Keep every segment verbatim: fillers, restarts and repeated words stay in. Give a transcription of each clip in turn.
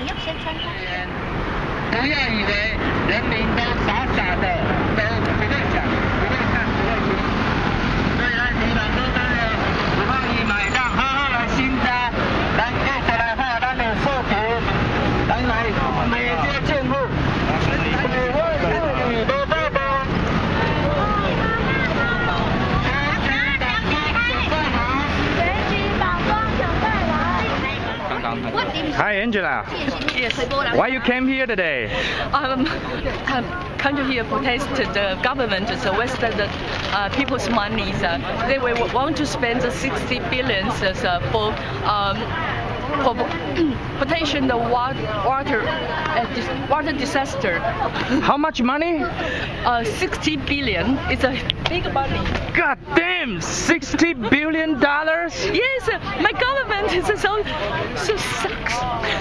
不要以为人民都傻傻的，都不会想、不会看、不会听。所以咱希望说咱的有法医嘛会当好好来审查，咱继续来发咱的诉求，咱来骂这个政府，不会处理无报报。 Hi Angela. Yes. Why you came here today? Um, um, come to here protest the government to waste the uh, people's money. Uh, they will want to spend sixty billions uh, for um, for protection the water water uh, dis water disaster. How much money? Uh, sixty billion. It's a big money. God damn, sixty billion dollars? Yes, my government is so so sucks.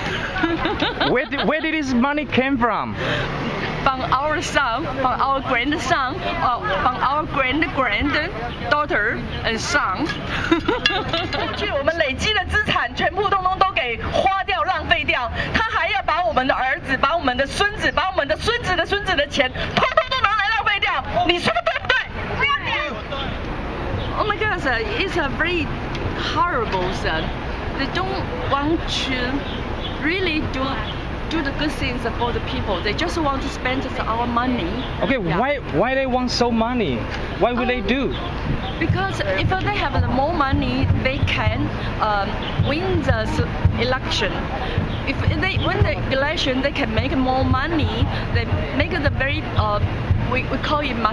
Where did, where did this money came from? From our son, from our grandson, uh, from our grand granddaughter and son. 去我们累积的资产全部通通都给花掉、浪费掉，他还要把我们的儿子、把我们的孙子、把我们的孙子的孙子的钱，通通都拿来浪费掉，你说对不对？不要脸 ！Oh my God, sir, it's a very horrible, sir. They don't want to really do. do the good things for the people. They just want to spend our money. Okay, yeah. why why they want so money? What will um, they do? Because if they have more money, they can um, win the election. If they win the election, they can make more money. They make the very uh, we, we call it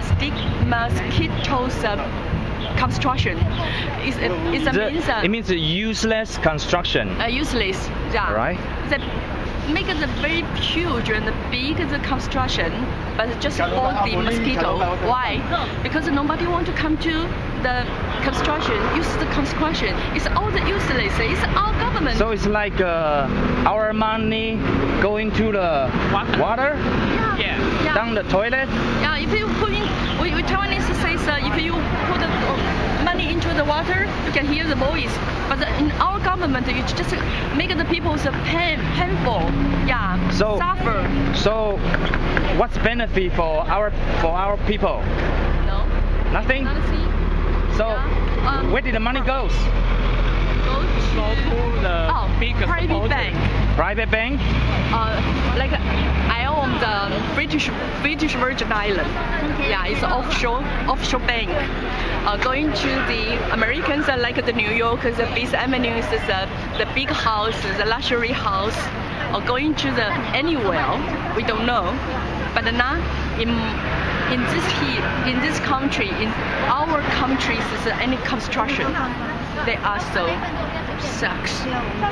mosquitoes. Uh, construction. It's, it's a the, means. Uh, it means a useless construction. Uh, useless. Yeah. Right. The, make it a very huge and big the construction, but just for the mosquito. Why? Because nobody want to come to the construction, use the construction. It's all the useless. It's our government. So it's like uh, our money going to the water, water? Yeah. Yeah. yeah. Down the toilet? Yeah. If you put in, we, we Taiwanese say, uh, if you put the money into the water, you can hear the voice. But in our government, you just make the people's pain, painful. Yeah, so, suffer. So, what's benefit for our for our people? No. Nothing. Nothing. So, yeah. um, where did the money goes? Go to, go to the oh, big private supporter. bank. Private bank? Uh, like I own the British British Virgin Island. Okay. Yeah, it's offshore offshore bank. Uh, going to the Americans uh, like the New York, the Fifth Avenue is uh, the big house, the luxury house. Or going to the anywhere, we don't know. But now in in this here, in this country, in our countries, is any construction, they are so sucks.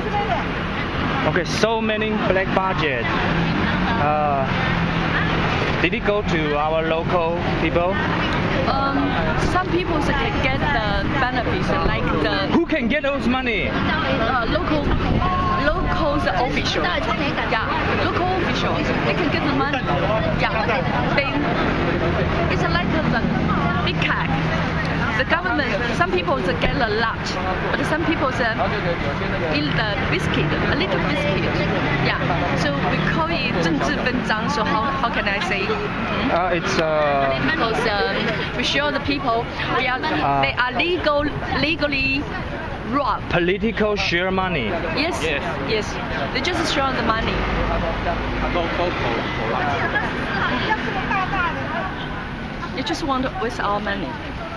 Okay, so many black budget. Uh, did it go to our local people? Um, some people can get the benefits, like the. Who can get those money? Uh, local, local officials. Yeah, local officials. They can get the money. Yeah, they. It's like the big cat. The government. Some people get a lot, but some people eat the biscuit, a little biscuit. Yeah. So we call it 政治分赃. So how how can I say? Uh, it's uh. Because um, we show the people we are uh, they are legal legally robbed. Political share money. Yes. Yes. Yes. They just share the money. You just want to waste our money.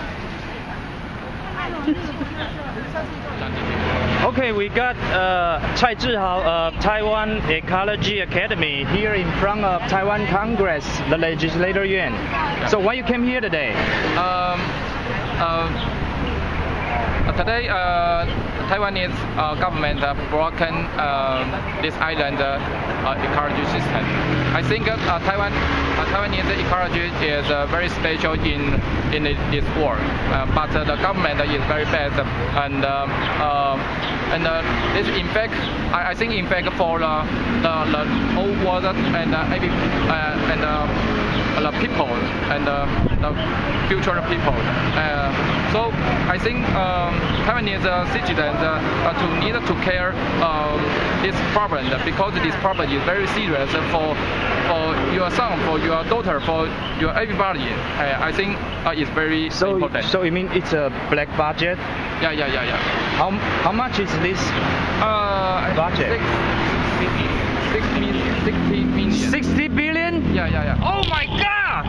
Okay, we got uh, Cai Zhihao of Taiwan Ecology Academy here in front of Taiwan Congress, the Legislator Yuan. So why you came here today? Um, uh, today, uh, Taiwanese uh, government uh, broken uh, this island uh, uh, ecology system. I think uh, Taiwan, uh, Taiwanese ecology is uh, very special in in this world, uh, but uh, the government is very bad, and uh, uh, and uh, this in fact, I, I think in fact for uh, the the whole world and uh, maybe uh, and uh, the people and uh, the future people. Uh, so I think um, Taiwanese uh, citizens uh, to need to care. Um, this problem because this problem is very serious for for your son, for your daughter, for your everybody. Uh, I think uh, it's very so, important. So you mean it's a black budget? Yeah, yeah, yeah, yeah. How how much is this uh, budget? Six, six, million, sixty million. Sixty billion? Yeah, yeah, yeah. Oh my God!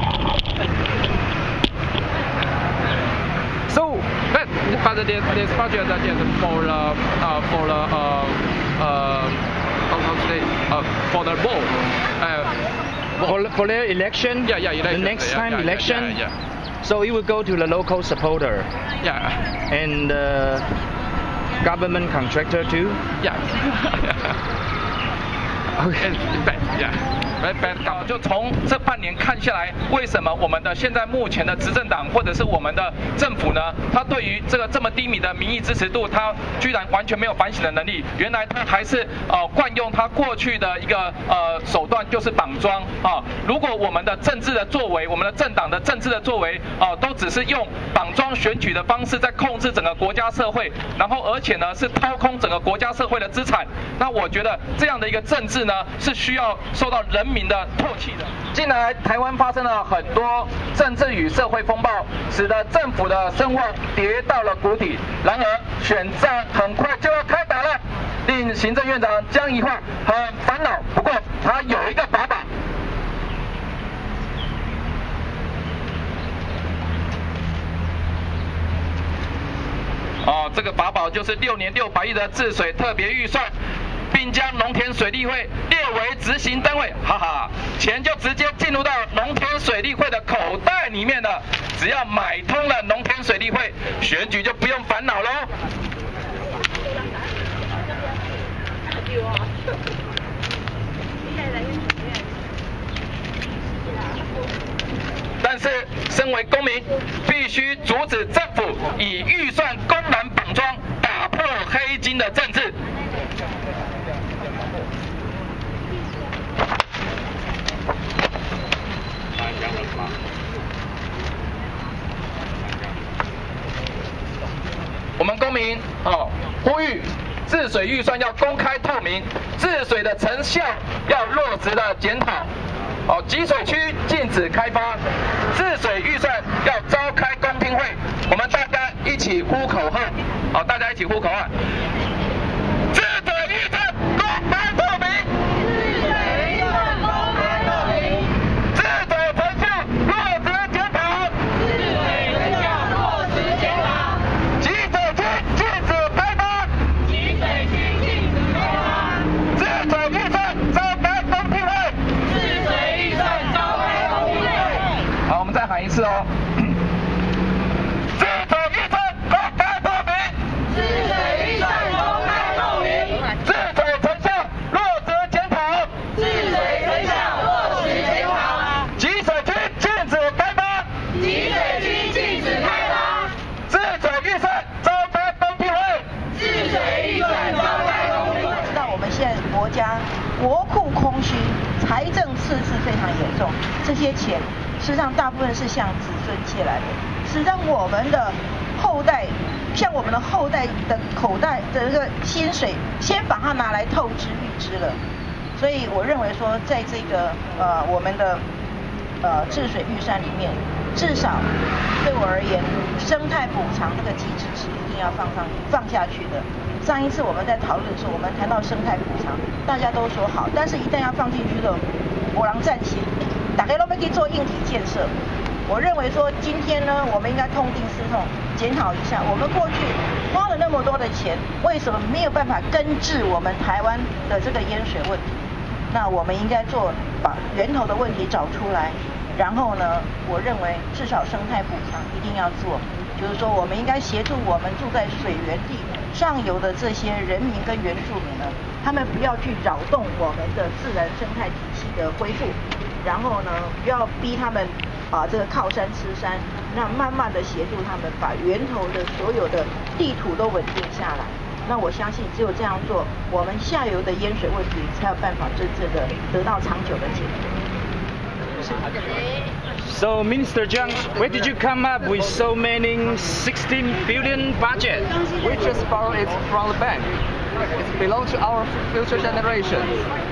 So, but but this this budget is for uh, uh for the uh uh how how to say uh for the vote. Uh, for, for the election? Yeah, yeah, election. The next yeah, time yeah, election? Yeah, yeah, yeah. So it will go to the local supporter? Yeah. And the government contractor too? Yeah. Okay. Bad. Yeah. Bad, bad. 就从这半年看下来，为什么我们的现在目前的执政党或者是我们的政府呢？他对于这个这么低迷的民意支持度，他居然完全没有反省的能力。原来他还是呃惯用他过去的一个呃手段，就是绑桩啊。如果我们的政治的作为，我们的政党的政治的作为啊，都只是用绑桩选举的方式在控制整个国家社会，然后而且呢是掏空整个国家社会的资产，那我觉得这样的一个政治呢是需要受到人民的唾弃的。近来台湾发生了很多政治与社会风暴，使得政府的声望跌到了谷底。然而选战很快就要开打了，令行政院长江宜樺很烦恼。不过他有一个把把。哦，这个法宝就是六年六百亿的治水特别预算，并将农田水利会列为执行单位，哈哈，钱就直接进入到农田水利会的口袋里面了。只要买通了农田水利会，选举就不用烦恼喽。但是，身为公民，必须阻止政府以预算公然绑桩，打破黑金的政治。我们公民哦，呼吁治水预算要公开透明，治水的成效要落实的检讨。哦，集水区禁止开发，治水预算要召开公听会，我们大家一起呼口号，好，大家一起呼口号，治水预算公开透明，治水预算公开透明，治水成效落实检讨，治水成效落实检讨，集水区禁止开发，集水区禁止开发，治水预算召开公听会。好，我们再喊一次哦。治水预算公开透明，治水预算公开透明，治水成效落实检讨，治水成效落实检讨，集水区禁止开发，集水区禁止开发，治水预算召开公听会，治水预算召开公听会。 知道我们现在国家国库空虚，财政赤字非常严重，这些钱实际上大部分是向子孙借来的，实际上我们的后代，像我们的后代的口袋的这个薪水，先把它拿来透支预支了。所以我认为说，在这个呃我们的呃治水预算里面，至少对我而言，生态补偿这个机制是一定要放上放下去的。上一次我们在讨论的时候，我们谈到生态补偿，大家都说好，但是一旦要放进去的，我狼站起，大家都没可以做硬体建设。我认为说，今天呢，我们应该痛定思痛，检讨一下，我们过去花了那么多的钱，为什么没有办法根治我们台湾的这个淹水问题？那我们应该做把源头的问题找出来，然后呢，我认为至少生态补偿一定要做，就是说我们应该协助我们住在水源地上游的这些人民跟原住民呢，他们不要去扰动我们的自然生态体系的恢复，然后呢，不要逼他们啊这个靠山吃山，那慢慢的协助他们把源头的所有的地土都稳定下来。那我相信只有这样做，我们下游的淹水问题才有办法真正的得到长久的解决。 So, Minister Jiang, where did you come up with so many sixteen billion budget? We just borrow it from the bank. It belongs to our future generations.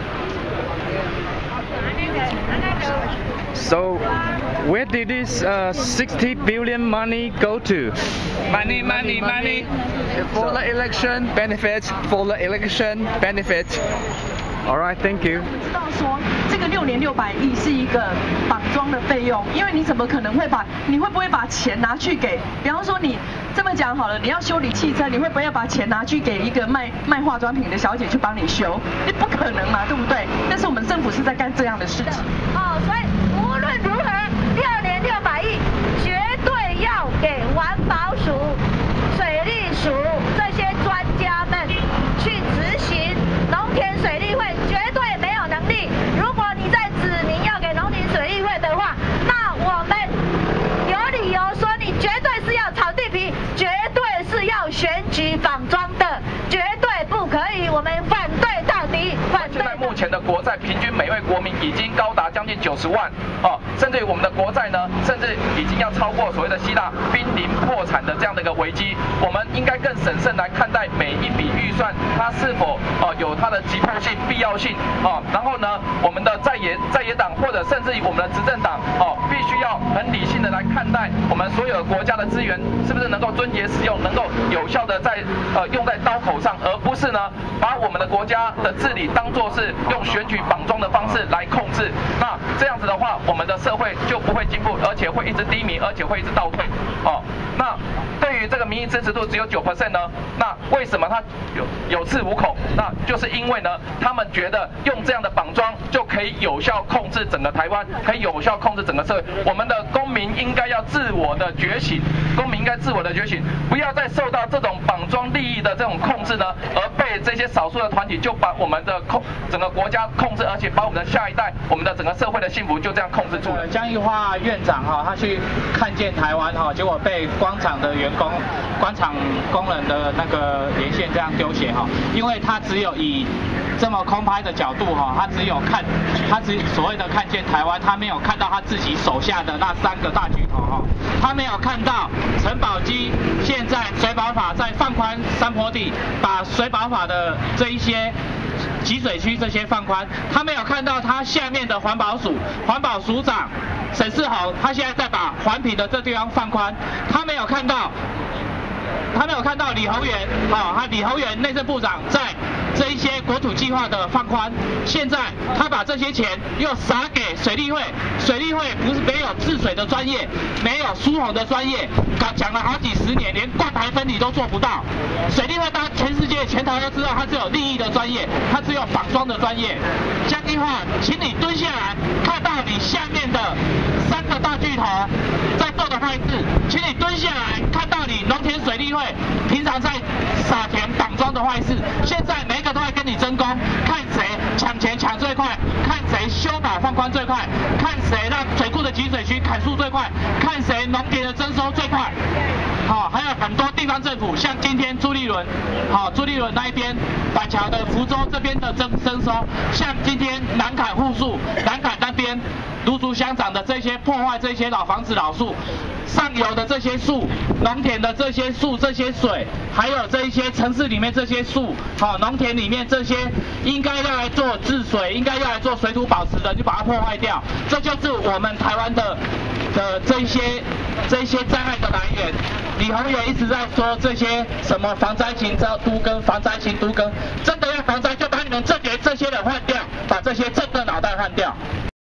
So, where did this uh, sixty billion money go to? Money, money, money. For the election benefits, for the election benefits. All right, thank you. 知道说这个六年六百亿是一个绑桩的费用，因为你怎么可能会把你会不会把钱拿去给？比方说你这么讲好了，你要修理汽车，你会不会要把钱拿去给一个卖卖化妆品的小姐去帮你修？你不可能嘛，对不对？但是我们政府是在干这样的事情。 哦，所以无论如何，六年六百亿绝对要给环保署、水利署这些专家们去执行。农田水利会绝对没有能力。如果你在指明要给农田水利会的话，那我们有理由说你绝对是要炒地皮，绝对是要选举绑桩的，绝对不可以。我们反对到底，反对。 现在目前的国债平均每位国民已经高达将近九十万哦，甚至于我们的国债呢，甚至已经要超过所谓的希腊濒临破产的这样的一个危机。我们应该更审慎来看待每一笔预算，它是否哦有它的急迫性、必要性哦。然后呢，我们的在野在野党或者甚至于我们的执政党哦，必须要很理性的来看待我们所有国家的资源是不是能够敦节使用，能够有效的在呃用在刀口上，而不是呢把我们的国家的治理当作是用选举绑桩的方式来控制。那这样子的话，我们的社会就不会进步，而且会一直低迷，而且会一直倒退哦。那对于这个民意支持度只有九 percent 呢，那为什么它有有恃无恐？那就是因为呢，他们觉得用这样的绑桩就可以有效控制整个台湾，可以有效控制整个社会。我们的公民应该要自我的觉醒，公民应该自我的觉醒，不要再受到这种绑桩利益的这种控制呢，而被这些少数的团体就把我们的控整个国家控制，而且把我们的下一代、我们的整个社会的幸福就这样控制住了。 江宜樺院长哈，他去看见台湾哈，结果被广场的员工、广场工人的那个连线这样丢鞋哈，因为他只有以这么空拍的角度哈，他只有看，他只所谓的看见台湾，他没有看到他自己手下的那三个大巨头哈，他没有看到陈宝基现在水保法在放宽山坡地，把水保法的这一些集水区这些放宽，他没有看到他下面的环保署环保署长沈世宏，他现在在把环评的这地方放宽，他没有看到。他没有看到李宏源，哦，他李宏源内政部长在这一些国土计划的放宽，现在他把这些钱又撒给水利会，水利会不是没有治水的专业，没有疏洪的专业，讲了好几十年，连灌排分离都做不到。水利会大家全世界全台都知道，它只有利益的专业，它只有绑桩的专业。江宜樺，请你蹲下来，看到你下面的三个大巨头在做的坏事，请你蹲下来，看到你农田水利会平常在撒田绑桩的坏事，现在每一个都在跟你争功，看谁抢钱抢最快，看谁修保放宽最快，看谁让水库的集水区砍树最快，看谁农田的征收最快。好、哦，还有很多地方政府，像今天朱立伦，好、哦，朱立伦那一边板桥的福州这边的征征收，像今天南坎户数，南坎那边芦竹乡长的这些破坏这些老房子老树。上游的这些树，农田的这些树、这些水，还有这一些城市里面这些树，好、哦，农田里面这些应该要来做治水，应该要来做水土保持的，就把它破坏掉，这就是我们台湾的的这一些这一些灾害的来源。李宏源一直在说这些什么防灾勤都更、防灾勤都更，真的要防灾就把你们这些这些人换掉，把这些政的脑袋换掉。